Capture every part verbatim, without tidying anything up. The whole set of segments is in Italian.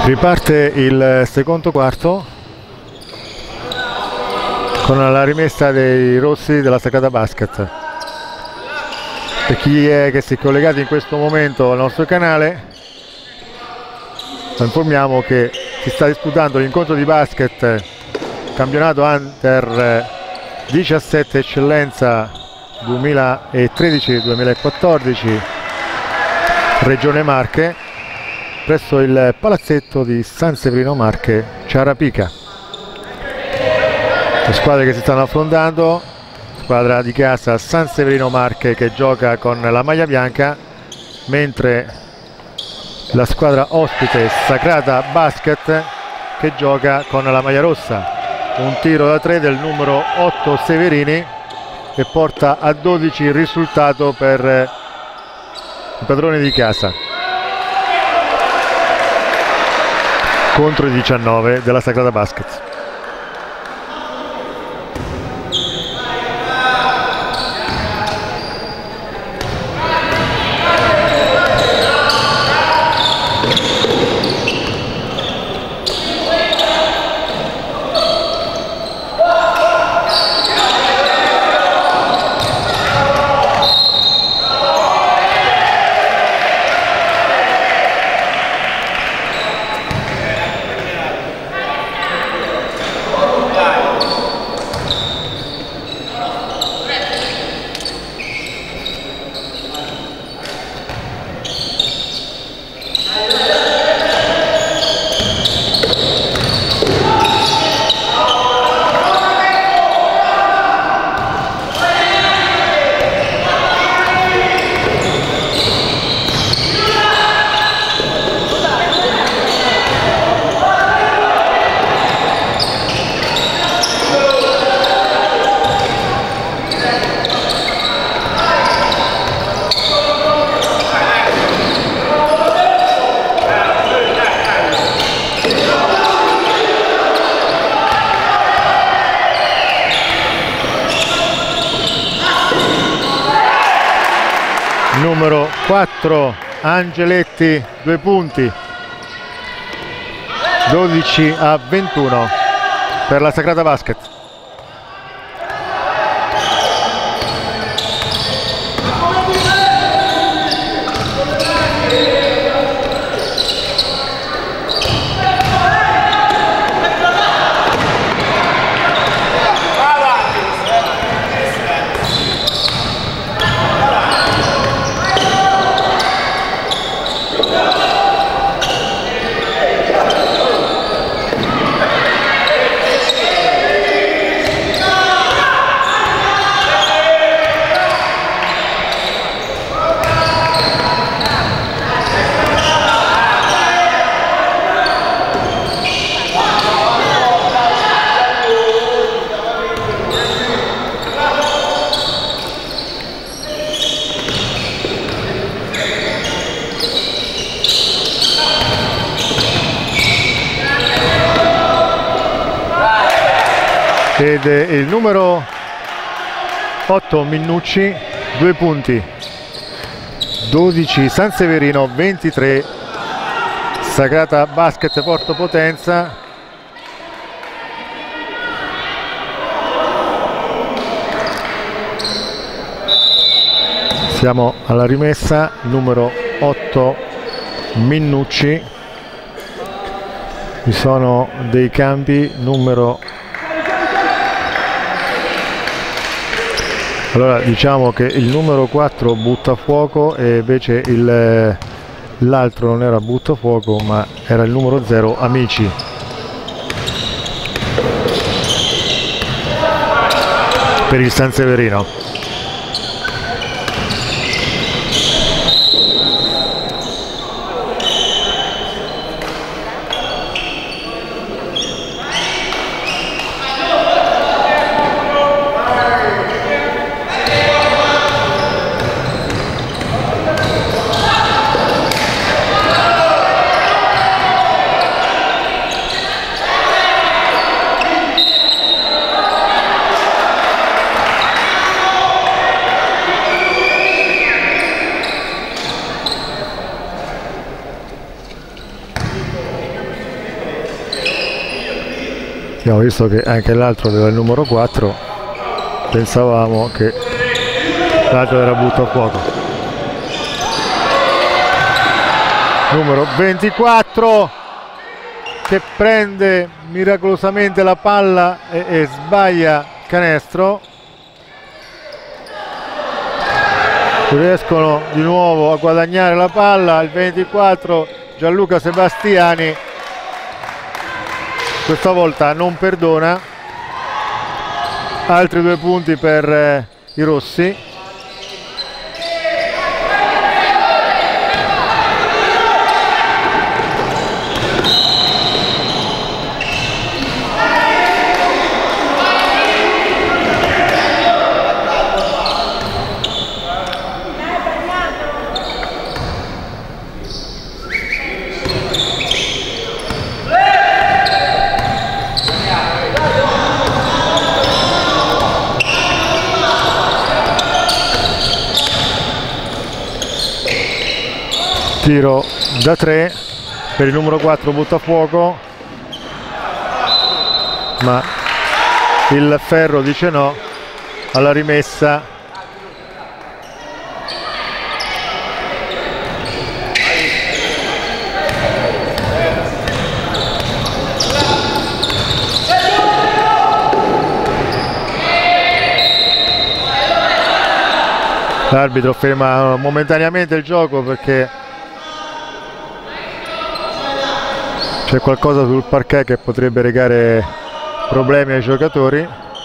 Riparte il secondo quarto con la rimessa dei rossi della Sagrada Basket. Per chi è che si è collegato in questo momento al nostro canale, informiamo che si sta disputando l'incontro di basket campionato Under diciassette Eccellenza duemilatredici duemilaquattordici Regione Marche presso il palazzetto di San Severino Marche Ciarapica. Le squadre che si stanno affrontando: squadra di casa San Severino Marche che gioca con la maglia bianca, mentre la squadra ospite Sagrada Basket che gioca con la maglia rossa. Un tiro da tre del numero otto Severini che porta a dodici il risultato per i padroni di casa contro i diciannove della Sagrada Basket. Numero quattro Angeletti, due punti, dodici a ventuno per la Sagrada Basket. Ed il numero otto Minnucci, due punti, dodici San Severino, ventitré Sagrada Basket Porto Potenza. Siamo alla rimessa, numero otto Minnucci. Ci sono dei cambi, numero Allora diciamo che il numero quattro butta fuoco e invece l'altro non era butta fuoco ma era il numero zero Amici. Per il San Severino. Abbiamo visto che anche l'altro aveva il numero quattro, pensavamo che l'altro era butto a fuoco. Numero ventiquattro che prende miracolosamente la palla e, e sbaglia canestro. Riescono di nuovo a guadagnare la palla il ventiquattro Gianluca Sebastiani, questa volta non perdona. Altri due punti per eh, i rossi. Tiro da tre per il numero quattro buttafuoco, ma il ferro dice no alla rimessa. L'arbitro ferma momentaneamente il gioco perché c'è qualcosa sul parquet che potrebbe recare problemi ai giocatori.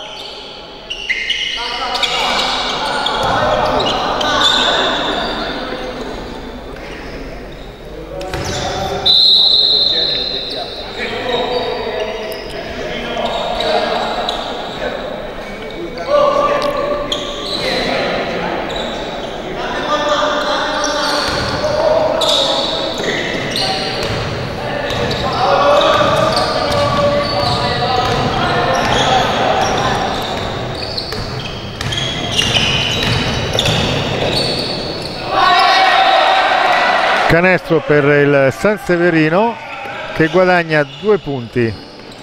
Canestro per il San Severino che guadagna due punti.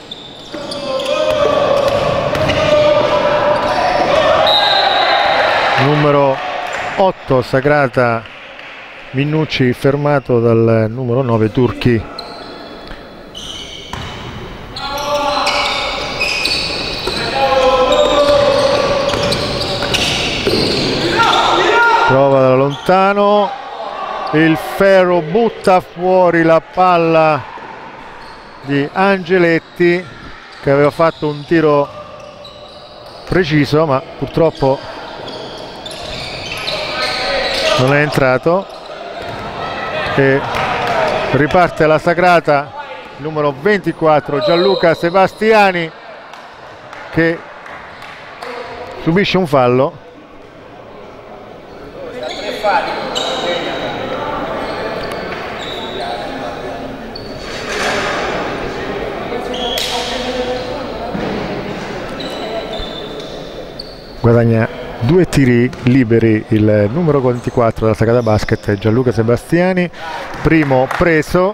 Numero otto Sagrata Minnucci fermato dal numero nove Turchi. Prova da lontano. Il ferro butta fuori la palla di Angeletti che aveva fatto un tiro preciso, ma purtroppo non è entrato, e riparte la Sagrata, numero ventiquattro Gianluca Sebastiani che subisce un fallo. Guadagna due tiri liberi il numero ventiquattro della Sagrada Basket Gianluca Sebastiani, primo preso,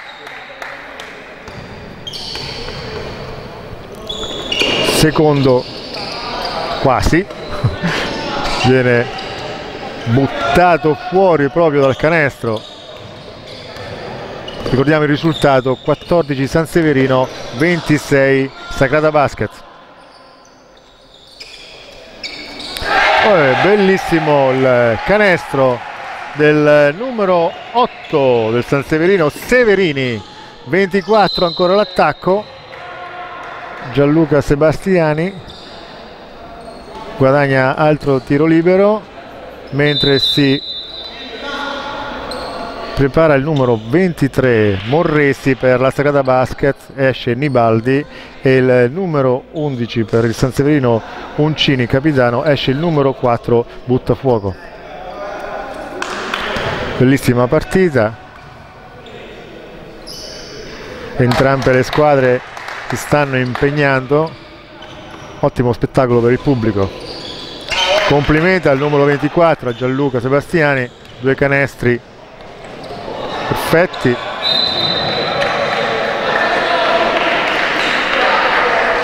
secondo quasi, viene buttato fuori proprio dal canestro. Ricordiamo il risultato: quattordici San Severino, ventisei Sagrada Basket. Bellissimo il canestro del numero otto del San Severino, Severini. Ventiquattro ancora l'attacco. Gianluca Sebastiani guadagna altro tiro libero mentre si prepara il numero ventitré Morresi per la Sagrada Basket, esce Nibaldi, e il numero undici per il San Severino Uncini capitano, esce il numero quattro Buttafuoco. Bellissima partita, entrambe le squadre si stanno impegnando, ottimo spettacolo per il pubblico. Complimenti al numero ventiquattro, a Gianluca Sebastiani, due canestri perfetti.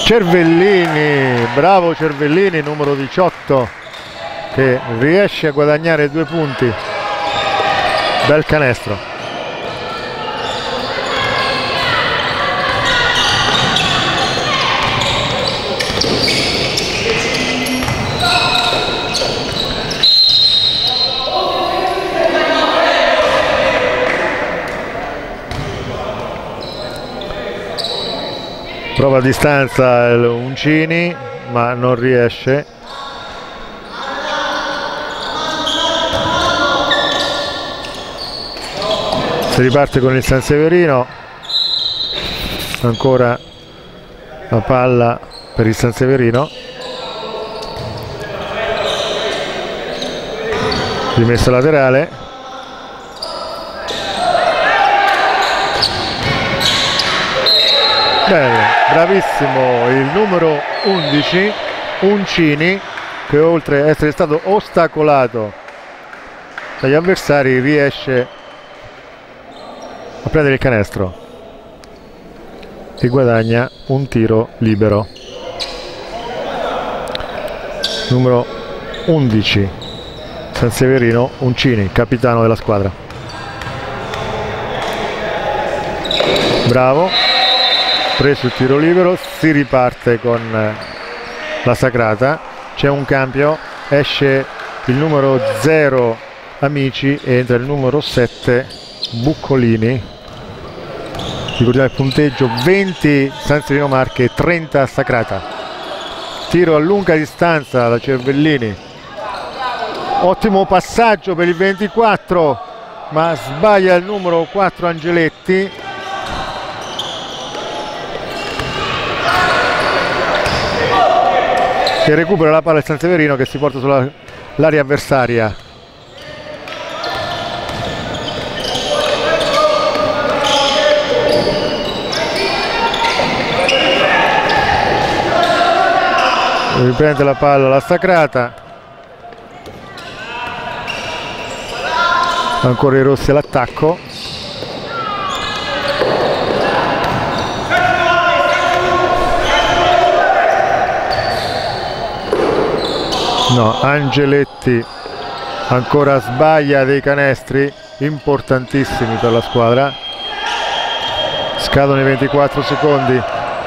Cervellini, bravo Cervellini, numero diciotto, che riesce a guadagnare due punti. Bel canestro. Prova a distanza Uncini, ma non riesce. Si riparte con il Sanseverino. Ancora la palla per il Sanseverino. Rimessa laterale. Bene, bravissimo il numero undici, Uncini, che oltre ad essere stato ostacolato dagli avversari riesce a prendere il canestro e guadagna un tiro libero. Numero undici, Sanseverino Uncini, capitano della squadra. Bravo. Preso il tiro libero, si riparte con la Sacrata, c'è un cambio, esce il numero zero Amici e entra il numero sette Buccolini. Ricordiamo il punteggio: venti Sanseverino Marche, trenta Sacrata. Tiro a lunga distanza da Cervellini, ottimo passaggio per il ventiquattro, ma sbaglia il numero quattro Angeletti. E recupera la palla il Sanseverino, che si porta sull'area avversaria. Riprende la palla la Sacrata. Ancora i rossi all'attacco. No, Angeletti ancora sbaglia dei canestri importantissimi per la squadra. Scadono i ventiquattro secondi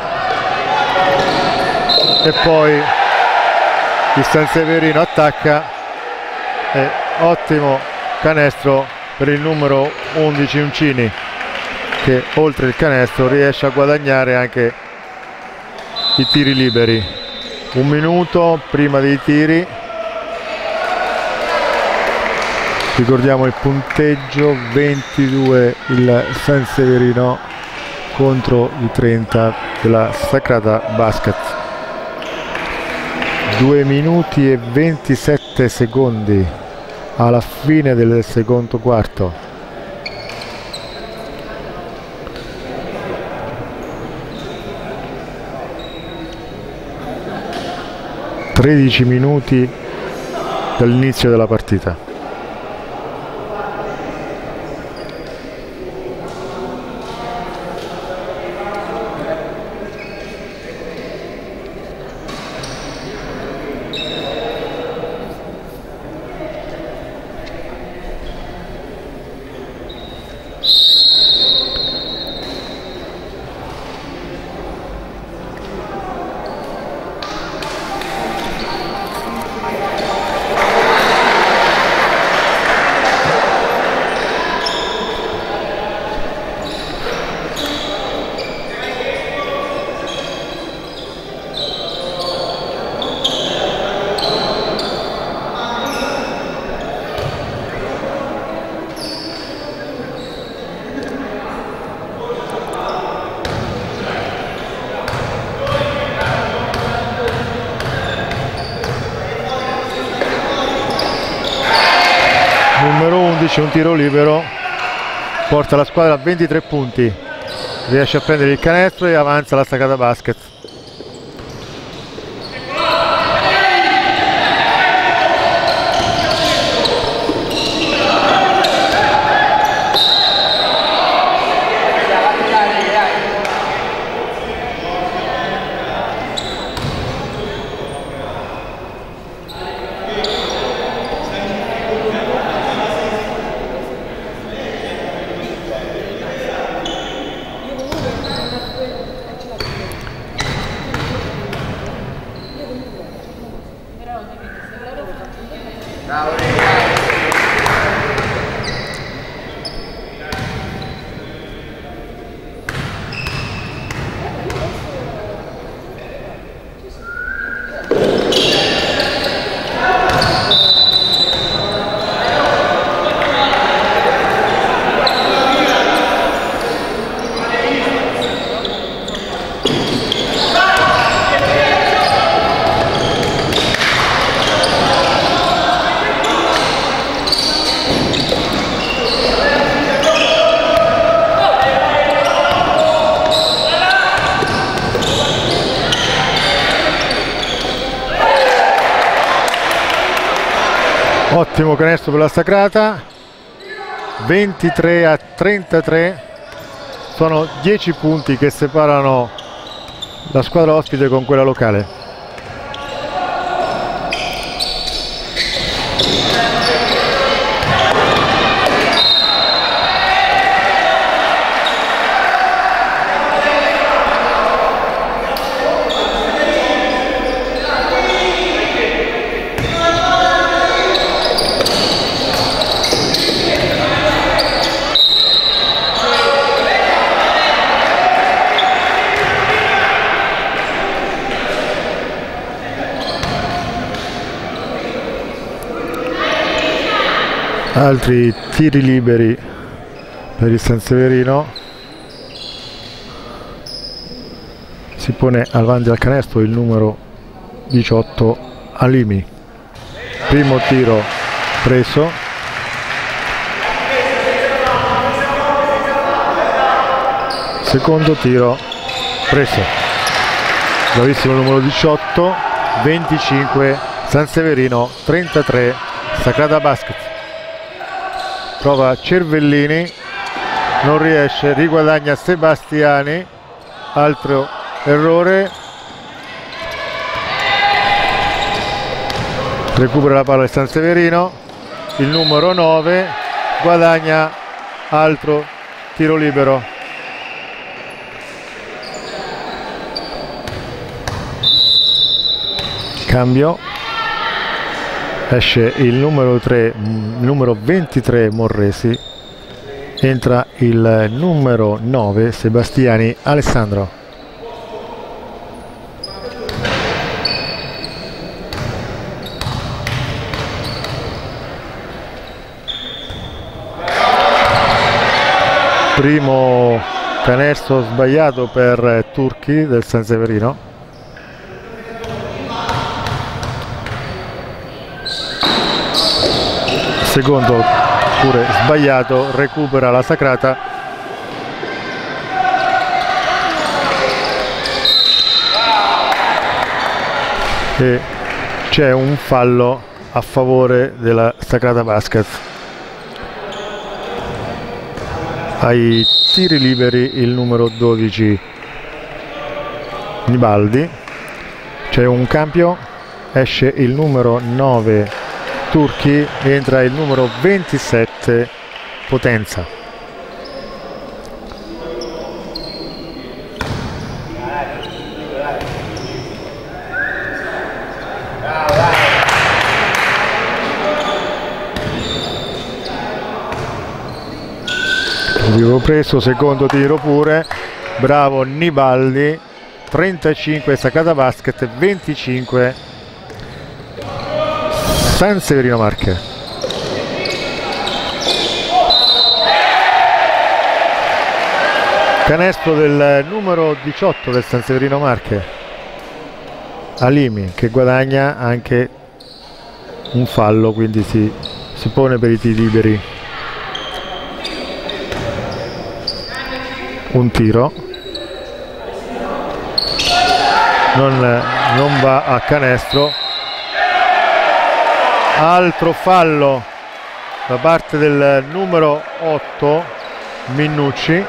e poi il Sanseverino attacca e ottimo canestro per il numero undici Uncini, che oltre il canestro riesce a guadagnare anche i tiri liberi. Un minuto prima dei tiri. Ricordiamo il punteggio: ventidue il Sanseverino contro i trenta della Sacrata Basket. due minuti e ventisette secondi alla fine del secondo quarto. tredici minuti dall'inizio della partita. Un tiro libero porta la squadra a ventitré punti, riesce a prendere il canestro e avanza la Sacrata Basket. Ottimo canestro per la Sacrata, ventitré a trentatré, sono dieci punti che separano la squadra ospite con quella locale. Altri tiri liberi per il San Severino, si pone avanti al canestro il numero diciotto Alimi. Primo tiro preso, secondo tiro preso. Bravissimo il numero diciotto, venticinque San Severino, trentatré Sacrata Basket. Prova Cervellini, non riesce, riguadagna Sebastiani, altro errore, recupera la palla il San Severino, il numero nove guadagna altro tiro libero. Cambio, esce il numero tre, numero ventitré Morresi, entra il numero nove Sebastiani Alessandro. Primo canestro sbagliato per Turchi del San Severino. Secondo pure sbagliato, recupera la Sacrata. E c'è un fallo a favore della Sacrata Basket. Ai tiri liberi il numero dodici Nibaldi, c'è un cambio, esce il numero nove Turchi, entra il numero ventisette Potenza. Tiro preso, secondo tiro pure, bravo Nibaldi, trentacinque Sacrata Basket, venticinque San Severino Marche. Canestro del numero diciotto del San Severino Marche, Alimi, che guadagna anche un fallo, quindi si, si pone per i tiri liberi. Un tiro, non, non va a canestro. Altro fallo da parte del numero otto Minnucci.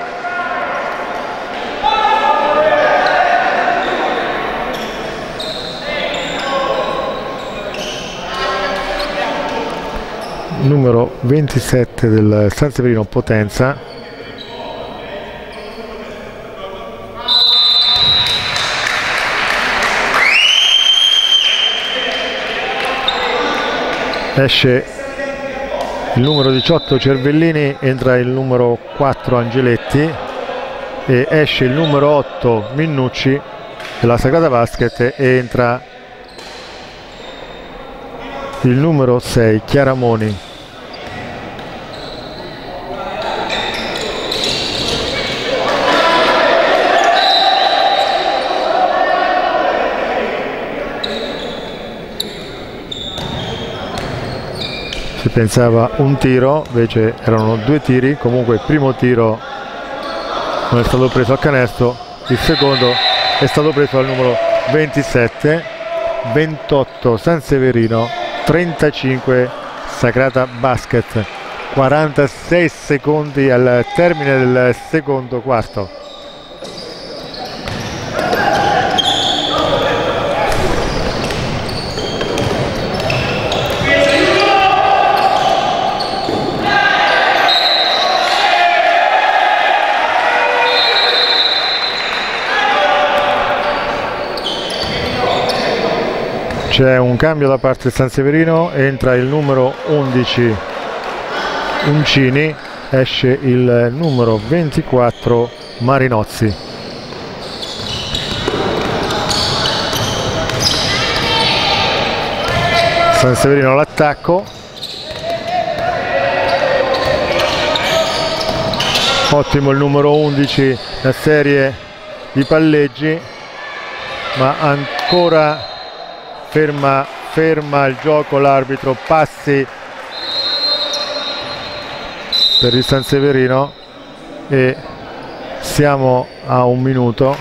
Numero ventisette del San Severino Potenza. Esce il numero diciotto Cervellini, entra il numero quattro Angeletti e esce il numero otto Minnucci della Sacrata Basket e entra il numero sei Chiaramoni. Si pensava un tiro, invece erano due tiri. Comunque il primo tiro non è stato preso a canestro, il secondo è stato preso al numero ventisette, ventotto San Severino, trentacinque Sacrata Basket. quarantasei secondi al termine del secondo quarto. C'è un cambio da parte del San Severino, entra il numero undici Uncini, esce il numero ventiquattro Marinozzi. San Severino all'attacco, ottimo il numero undici, la serie di palleggi, ma ancora Ferma, ferma il gioco l'arbitro, passi per il San Severino e siamo a un minuto,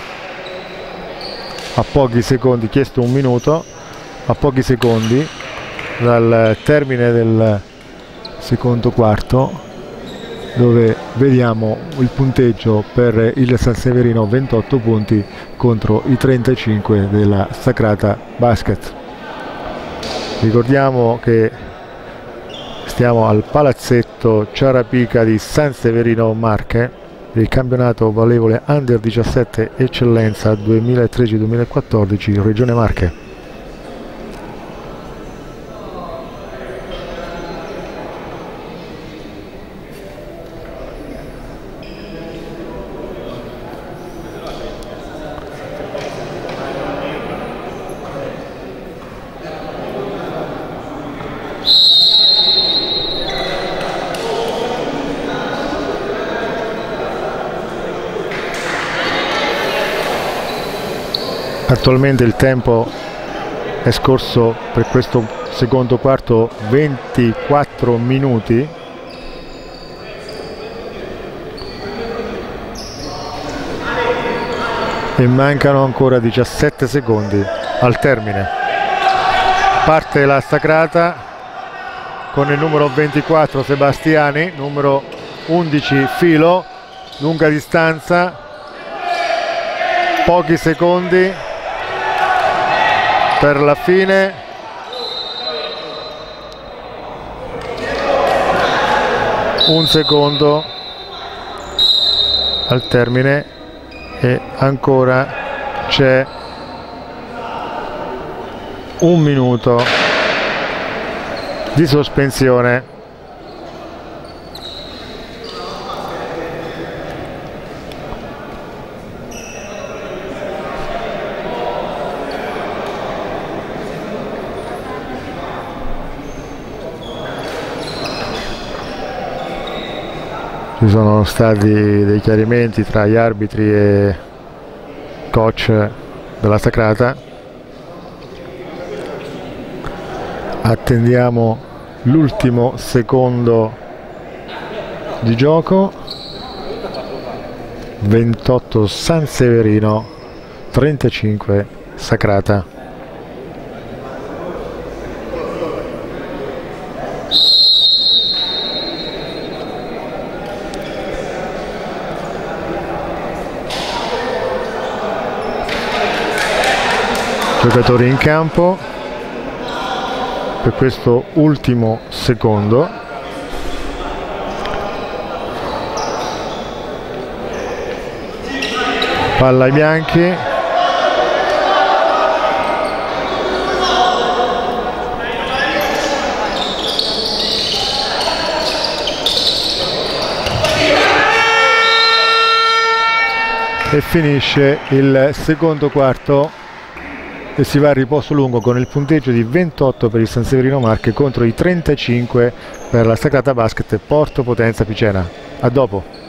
a pochi secondi, chiesto un minuto, a pochi secondi dal termine del secondo quarto, dove vediamo il punteggio per il San Severino: ventotto punti contro i trentacinque della Sacrata Basket. Ricordiamo che stiamo al palazzetto Ciarapica di San Severino Marche, il campionato valevole Under diciassette Eccellenza duemilatredici duemilaquattordici Regione Marche. Attualmente il tempo è scorso per questo secondo quarto ventiquattro minuti. E mancano ancora diciassette secondi al termine. Parte la Sacrata con il numero ventiquattro Sebastiani, numero undici Filo, lunga distanza, pochi secondi per la fine. Un secondo al termine e ancora c'è un minuto di sospensione. Ci sono stati dei chiarimenti tra gli arbitri e coach della Sacrata. Attendiamo l'ultimo secondo di gioco. ventotto San Severino, trentacinque Sacrata. Giocatori in campo per questo ultimo secondo. Palla ai bianchi. E finisce il secondo quarto e si va a riposo lungo con il punteggio di ventotto per il San Severino Marche contro i trentacinque per la Sacrata Basket Porto Potenza Picena. A dopo.